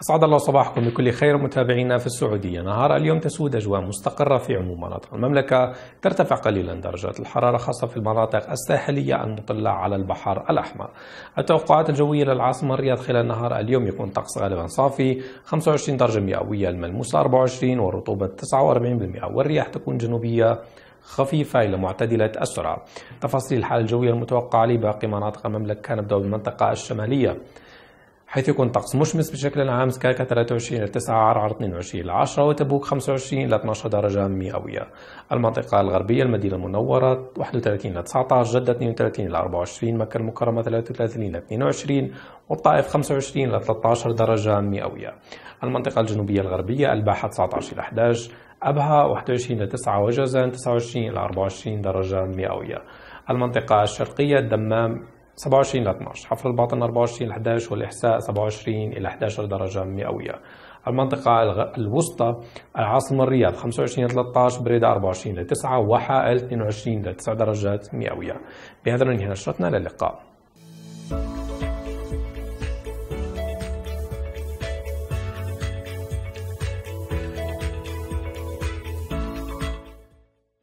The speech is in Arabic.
أسعد الله صباحكم بكل خير متابعينا في السعودية. نهار اليوم تسود أجواء مستقرة في عموم مناطق المملكة، ترتفع قليلا درجات الحرارة خاصة في المناطق الساحلية المطلة على البحر الأحمر. التوقعات الجوية للعاصمة الرياض خلال نهار اليوم يكون طقس غالبا صافي، 25 درجة مئوية، الملموسة 24، والرطوبة 49%، والرياح تكون جنوبية خفيفة إلى معتدلة السرعة. تفاصيل الحالة الجوية المتوقعة لباقي مناطق المملكة نبدأ بالمنطقة الشمالية، حيث يكون طقس مشمس بشكل عام. سكاكا 23 إلى 9، عرعر 22 إلى 10، وتبوك 25 إلى 12 درجة مئوية. المنطقة الغربية، المدينة المنورة 31 إلى 19، جدة 32 إلى 24، مكة المكرمة 33 إلى 22، والطائف 25 إلى 13 درجة مئوية. المنطقة الجنوبية الغربية، الباحة 19 إلى 11، أبها 21 إلى 9، وجازان 29 إلى 24 درجة مئوية. المنطقة الشرقية، الدمام 27 إلى 12، حفر الباطن 24 إلى 11، والإحساء 27 إلى 11 درجة مئوية. المنطقة الوسطى، العاصمة الرياض 25 إلى 13، بريدة 24 إلى 9، وحائل 22 إلى 9 درجات مئوية. بهذا ننهي نشرتنا، للقاء.